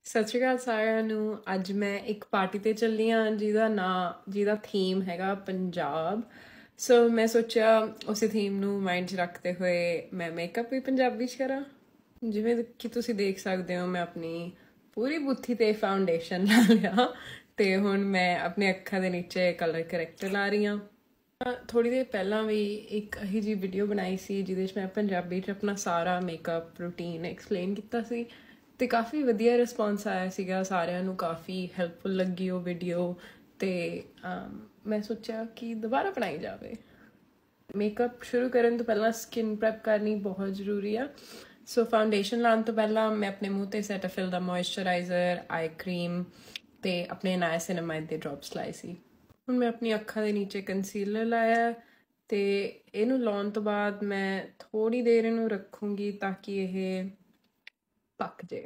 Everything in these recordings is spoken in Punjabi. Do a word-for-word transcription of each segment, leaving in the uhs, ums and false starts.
ਸਤਿ ਸ਼੍ਰੀ ਅਕਾਲ ਸਾਰਿਆਂ ਨੂੰ। ਅੱਜ ਮੈਂ ਇੱਕ ਪਾਰਟੀ ਤੇ ਚੱਲੀ ਹਾਂ ਜਿਹਦਾ ਨਾਂ ਜਿਹਦਾ ਥੀਮ ਹੈਗਾ ਪੰਜਾਬ। ਸੋ ਮੈਂ ਸੋਚਿਆ ਉਸੇ ਥੀਮ ਨੂੰ ਮਾਈਂਡ 'ਚ ਰੱਖਦੇ ਹੋਏ ਮੈਂ ਮੇਕਅਪ ਵੀ ਪੰਜਾਬੀ 'ਚ ਕਰਾਂ। ਜਿਵੇਂ ਕਿ ਤੁਸੀਂ ਦੇਖ ਸਕਦੇ ਹੋ ਮੈਂ ਆਪਣੀ ਪੂਰੀ ਬੁੱਥੀ ਤੇ ਫਾਊਂਡੇਸ਼ਨ ਲਾ ਲਿਆ ਤੇ ਹੁਣ ਮੈਂ ਆਪਣੇ ਅੱਖਾਂ ਦੇ ਨੀਚੇ ਕਲਰ ਕਰੈਕਟਰ ਲਾ ਰਹੀ ਹਾਂ। ਥੋੜ੍ਹੀ ਦੇਰ ਪਹਿਲਾਂ ਵੀ ਇੱਕ ਇਹੀ ਜਿਹੀ ਵੀਡੀਓ ਬਣਾਈ ਸੀ ਜਿਹਦੇ 'ਚ ਮੈਂ ਪੰਜਾਬੀ 'ਚ ਆਪਣਾ ਸਾਰਾ ਮੇਕਅਪ ਰੂਟੀਨ ਐਕਸਪਲੇਨ ਕੀਤਾ ਸੀ ਅਤੇ ਕਾਫੀ ਵਧੀਆ ਰਿਸਪੌਂਸ ਆਇਆ ਸੀਗਾ। ਸਾਰਿਆਂ ਨੂੰ ਕਾਫੀ ਹੈਲਪਫੁਲ ਲੱਗੀ ਉਹ ਵੀਡੀਓ ਅਤੇ ਮੈਂ ਸੋਚਿਆ ਕਿ ਦੁਬਾਰਾ ਬਣਾਈ ਜਾਵੇ। ਮੇਕਅਪ ਸ਼ੁਰੂ ਕਰਨ ਤੋਂ ਪਹਿਲਾਂ ਸਕਿਨ ਪ੍ਰੈਪ ਕਰਨੀ ਬਹੁਤ ਜ਼ਰੂਰੀ ਆ। ਸੋ ਫਾਊਂਡੇਸ਼ਨ ਲਾਉਣ ਤੋਂ ਪਹਿਲਾਂ ਮੈਂ ਆਪਣੇ ਮੂੰਹ 'ਤੇ ਸੈਟਾਫਿਲ ਦਾ ਮੋਇਸਚਰਾਈਜ਼ਰ, ਆਈ ਕਰੀਮ ਅਤੇ ਆਪਣੇ ਨਾਇਸਿਨਾਮਾਈਡ ਦੇ ਡ੍ਰੌਪਸ ਲਾਏ ਸੀ। ਹੁਣ ਮੈਂ ਆਪਣੀ ਅੱਖਾਂ ਦੇ ਨੀਚੇ ਕੰਸੀਲਰ ਲਾਇਆ ਅਤੇ ਇਹਨੂੰ ਲਾਉਣ ਤੋਂ ਬਾਅਦ ਮੈਂ ਥੋੜ੍ਹੀ ਦੇਰ ਇਹਨੂੰ ਰੱਖੂੰਗੀ ਤਾਂ ਕਿ ਇਹ ਪੱਕ ਜੇ।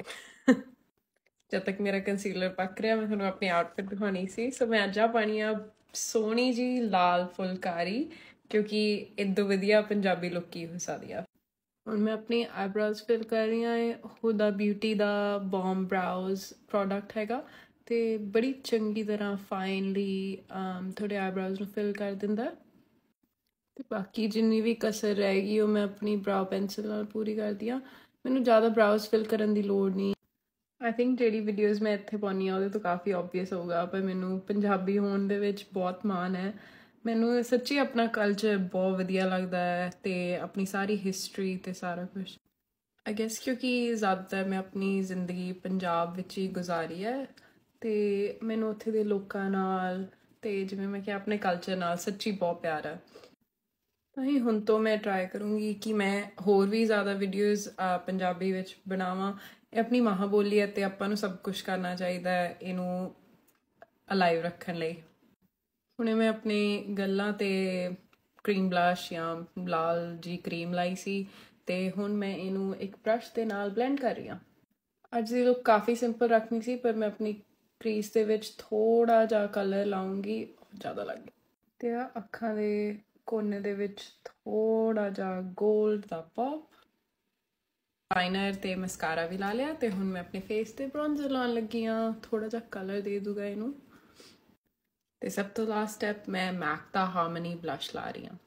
ਜਦ ਤੱਕ ਮੇਰਾ ਕੰਸੀਲਰ ਪੱਕ ਰਿਹਾ ਮੈਂ ਤੁਹਾਨੂੰ ਆਪਣੀ ਆਊਟਫਿਟ ਦਿਖਾਉਣੀ ਸੀ। ਸੋ ਮੈਂ ਅੱਜ ਆ ਪਾਉਣੀ ਆ ਸੋਹਣੀ ਜੀ ਲਾਲ ਫੁਲਕਾਰੀ, ਕਿਉਂਕਿ ਇੱਦੋਂ ਵਧੀਆ ਪੰਜਾਬੀ ਲੁੱਕ ਕੀ ਹੋ ਸਕਦੀ ਆ। ਹੁਣ ਮੈਂ ਆਪਣੀ ਆਈਬ੍ਰਾਉਜ਼ ਫਿਲ ਕਰ ਰਹੀ ਹਾਂ। ਇਹ ਹੁਦਾ ਬਿਊਟੀ ਦਾ ਬੋਮ ਬਰਾਊਜ਼ ਪ੍ਰੋਡਕਟ ਹੈਗਾ ਅਤੇ ਬੜੀ ਚੰਗੀ ਤਰ੍ਹਾਂ ਫਾਈਨਲੀ ਤੁਹਾਡੇ ਆਈਬ੍ਰਾਉਜ਼ ਨੂੰ ਫਿਲ ਕਰ ਦਿੰਦਾ। ਅਤੇ ਬਾਕੀ ਜਿੰਨੀ ਵੀ ਕਸਰ ਰਹਿ ਗਈ ਉਹ ਮੈਂ ਆਪਣੀ ਬਰਾਊ ਪੈਨਸਿਲ ਨਾਲ ਪੂਰੀ ਕਰਦੀ ਹਾਂ। ਮੈਨੂੰ ਜ਼ਿਆਦਾ ਬਰਾਊਜ਼ ਫਿਲ ਕਰਨ ਦੀ ਲੋੜ ਨਹੀਂ। ਆਈ ਥਿੰਕ ਜਿਹੜੀ ਵੀਡੀਓਜ਼ ਮੈਂ ਇੱਥੇ ਪਾਉਂਦੀ ਹਾਂ ਉਹਦੇ ਤੋਂ ਕਾਫੀ ਓਬਵੀਅਸ ਹੋਊਗਾ, ਪਰ ਮੈਨੂੰ ਪੰਜਾਬੀ ਹੋਣ ਦੇ ਵਿੱਚ ਬਹੁਤ ਮਾਣ ਹੈ। ਮੈਨੂੰ ਸੱਚੀ ਆਪਣਾ ਕਲਚਰ ਬਹੁਤ ਵਧੀਆ ਲੱਗਦਾ ਹੈ ਅਤੇ ਆਪਣੀ ਸਾਰੀ ਹਿਸਟਰੀ ਅਤੇ ਸਾਰਾ ਕੁਛ। ਆਈ ਗੈਸ ਕਿਉਂਕਿ ਜ਼ਿਆਦਾਤਰ ਮੈਂ ਆਪਣੀ ਜ਼ਿੰਦਗੀ ਪੰਜਾਬ ਵਿੱਚ ਹੀ ਗੁਜ਼ਾਰੀ ਹੈ ਅਤੇ ਮੈਨੂੰ ਉੱਥੇ ਦੇ ਲੋਕਾਂ ਨਾਲ ਅਤੇ ਜਿਵੇਂ ਮੈਂ ਕਿਹਾ ਆਪਣੇ ਕਲਚਰ ਨਾਲ ਸੱਚੀ ਬਹੁਤ ਪਿਆਰ ਹੈ। ਤਾਂ ਹੀ ਹੁਣ ਤੋਂ ਮੈਂ ਟਰਾਈ ਕਰੂੰਗੀ ਕਿ ਮੈਂ ਹੋਰ ਵੀ ਜ਼ਿਆਦਾ ਵੀਡੀਓਜ਼ ਪੰਜਾਬੀ ਵਿੱਚ ਬਣਾਵਾਂ। ਇਹ ਆਪਣੀ ਮਾਂ ਬੋਲੀ ਹੈ ਅਤੇ ਆਪਾਂ ਨੂੰ ਸਭ ਕੁਛ ਕਰਨਾ ਚਾਹੀਦਾ ਹੈ ਇਹਨੂੰ ਅਲਾਈਵ ਰੱਖਣ ਲਈ। ਹੁਣੇ ਮੈਂ ਆਪਣੇ ਗੱਲਾਂ 'ਤੇ ਕਰੀਮ ਬਲਸ਼ ਜਾਂ ਲਾਲ ਜੀ ਕਰੀਮ ਲਾਈ ਸੀ ਅਤੇ ਹੁਣ ਮੈਂ ਇਹਨੂੰ ਇੱਕ ਬਰੱਸ਼ ਦੇ ਨਾਲ ਬਲੈਂਡ ਕਰ ਰਹੀ ਹਾਂ। ਅੱਜ ਦੀ ਲੁੱਕ ਕਾਫੀ ਸਿੰਪਲ ਰੱਖਣੀ ਸੀ, ਪਰ ਮੈਂ ਆਪਣੀ ਕ੍ਰੀਜ਼ ਦੇ ਵਿੱਚ ਥੋੜ੍ਹਾ ਜਿਹਾ ਕਲਰ ਲਾਉਂਗੀ, ਜ਼ਿਆਦਾ ਲੱਗ ਗਿਆ। ਅਤੇ ਆ ਅੱਖਾਂ ਦੇ ਕੋਨੇ ਦੇ ਵਿੱਚ ਥੋੜ੍ਹਾ ਜਿਹਾ ਗੋਲਡ ਦਾ ਪੌਪ, ਲਾਈਨਰ ਅਤੇ ਮਸਕਾਰਾ ਵੀ ਲਾ ਲਿਆ ਅਤੇ ਹੁਣ ਮੈਂ ਆਪਣੇ ਫੇਸ 'ਤੇ ਬਰੋਂਜ਼ਰ ਲਾਉਣ ਲੱਗੀ ਹਾਂ। ਥੋੜ੍ਹਾ ਜਿਹਾ ਕਲਰ ਦੇ ਦੂਗਾ ਇਹਨੂੰ। ਅਤੇ ਸਭ ਤੋਂ ਲਾਸਟ ਸਟੈਪ ਮੈਂ ਮੈਕ ਦਾ ਹਾਰਮਨੀ ਬਲਸ਼ ਲਾ ਰਹੀ ਹਾਂ।